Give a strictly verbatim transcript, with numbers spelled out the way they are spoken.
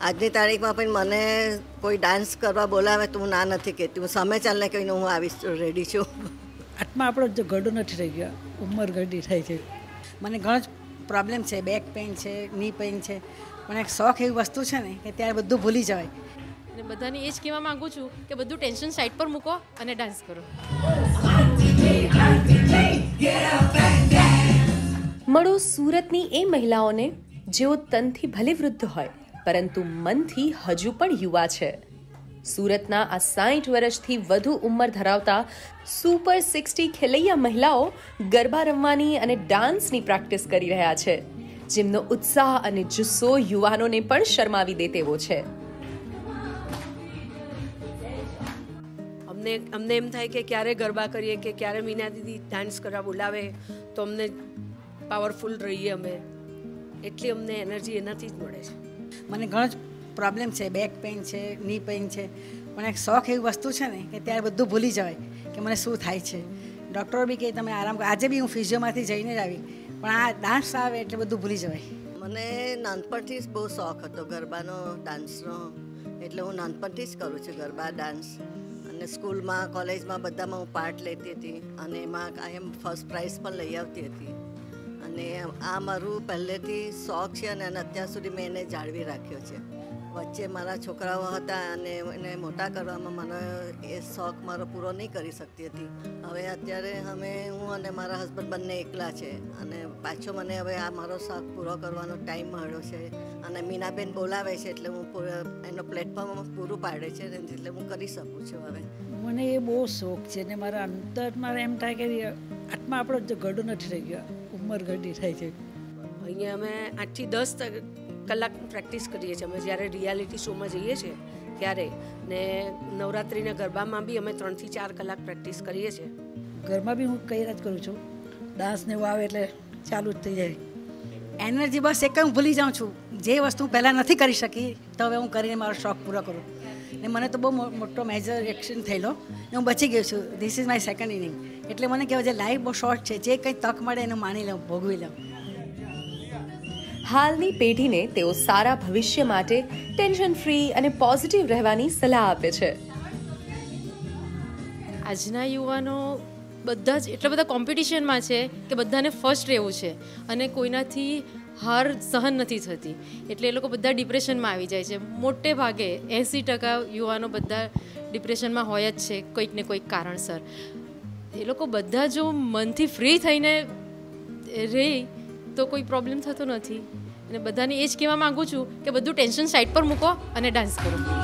આજની તારીખમાં પણ મને કોઈ ડાન્સ કરવા બોલાવે તો હું ના નથી કહેતી, હું સામે ચાલને કહીને હું આવીશ, રેડી છું. આત્મા આપણો જો ગડો નથી થઈ ગયો, ઉંમર ગડી થાય છે. મને ઘણો જ પ્રોબ્લેમ છે, બેક પેઇન છે, ની પેઇન છે, પણ એક શોખ એવી વસ્તુ છે ને કે ત્યારે બધું ભૂલી જવાય. અને બધાને એ જ કહેવા માગું છું કે બધું ટેન્શન સાઈડ પર મૂકો અને ડાન્સ કરો. મળો સુરતની એ મહિલાઓને જેઓ તનથી ભલે વૃદ્ધ હોય પરંતુ મનથી હજુ પણ યુવા છે. સુરતના આ સાઠ વર્ષથી વધુ ઉંમર ધરાવતા સુપર સિક્સટી ખેલૈયા મહિલાઓ ગરબા રમવાની અને ડાન્સની પ્રેક્ટિસ કરી રહ્યા છે, જેમનો ઉત્સાહ અને જુસ્સો યુવાનોને પણ શરમાવી દે તેવો છે. અમને અમને એમ થાય કે ક્યારે ગરબા કરીએ કે ક્યારે મીના દીદી ડાન્સ કરવા બોલાવે તો અમને પાવરફુલ રહીએ અમે, એટલી અમને એનર્જી એનાથી જ મળે છે. મને ઘણો જ પ્રોબ્લેમ છે, બેક પેઇન છે, ની પેઇન છે, પણ એક શોખ એવી વસ્તુ છે ને કે ત્યારે બધું ભૂલી જવાય કે મને શું થાય છે. ડૉક્ટરો બી કહે તમે આરામ કરો. આજે બી હું ફિઝિયોમાંથી જઈને જ આવી, પણ આ ડાન્સ આવે એટલે બધું ભૂલી જવાય. મને નાનપણથી જ બહુ શોખ હતો ગરબાનો, ડાન્સનો, એટલે હું નાનપણથી જ કરું છું ગરબા ડાન્સ. અને સ્કૂલમાં, કોલેજમાં બધામાં હું પાર્ટ લેતી હતી અને એમાં કાયમ ફર્સ્ટ પ્રાઇઝ પણ લઈ આવતી હતી. અને આ મારું પહેલેથી શોખ છે અને અત્યાર સુધી મેં એને જાળવી રાખ્યો છે. વચ્ચે મારા છોકરાઓ હતા અને એને મોટા કરવામાં મને એ શોખ મારો પૂરો નહીં કરી શકતી હતી. હવે અત્યારે અમે હું અને મારા હસબન્ડ બંને એકલા છે અને પાછો મને હવે આ મારો શોખ પૂરો કરવાનો ટાઈમ મળ્યો છે અને મીનાબેન બોલાવે છે એટલે હું એનો પ્લેટફોર્મ પૂરું પાડે છે એટલે હું કરી શકું છું. હવે મને એ બહુ શોખ છે ને મારા અંતરમાં એમ થાય કે આત્મા આપણો જો ગડો નથી થઈ ગયો, ઉંમર ગડી થાય છે. અહીંયા અમે આઠથી દસ કલાક પ્રેક્ટિસ કરીએ છીએ અમે જ્યારે રિયાલિટી શોમાં જઈએ છીએ ત્યારે, ને નવરાત્રિના ગરબામાં બી અમે ત્રણથી ચાર કલાક પ્રેક્ટિસ કરીએ છીએ. ઘરમાં બી હું કર્યા જ કરું છું, ડાન્સ ને એવું આવે એટલે ચાલુ જ થઈ જાય. એનર્જી બસ એક હું ભૂલી જાઉં છું, જે વસ્તુ હું પહેલાં નથી કરી શકી તો હવે હું કરીને મારો શોખ પૂરો કરું. ને મને તો બહુ મોટો મેજર એક્શન થયેલો ને હું બચી ગયો છું. This is my second inning. એટલે મને કહેવાય છે લાઈફ બહુ શોર્ટ છે, જે કંઈ તક મળે એનું માણી લઉં, ભોગવી લઉં. હાલની પેઢીને તેઓ સારા ભવિષ્ય માટે ટેન્શન ફ્રી અને પોઝિટિવ રહેવાની સલાહ આપે છે. આજના યુવાનો બધા જ એટલા બધા કોમ્પિટિશનમાં છે કે બધાને ફર્સ્ટ રહેવું છે અને કોઈનાથી હાર સહન નથી થતી, એટલે એ લોકો બધા ડિપ્રેશનમાં આવી જાય છે. મોટે ભાગે એંસી ટકા યુવાનો બધા ડિપ્રેશનમાં હોય જ છે કોઈક ને કોઈક કારણસર. એ લોકો બધા જો મનથી ફ્રી થઈને રહે તો કોઈ પ્રોબ્લેમ થતો નથી. અને બધાને એ જ કહેવા માગું છું કે બધું ટેન્શન સાઈડ પર મૂકો અને ડાન્સ કરો.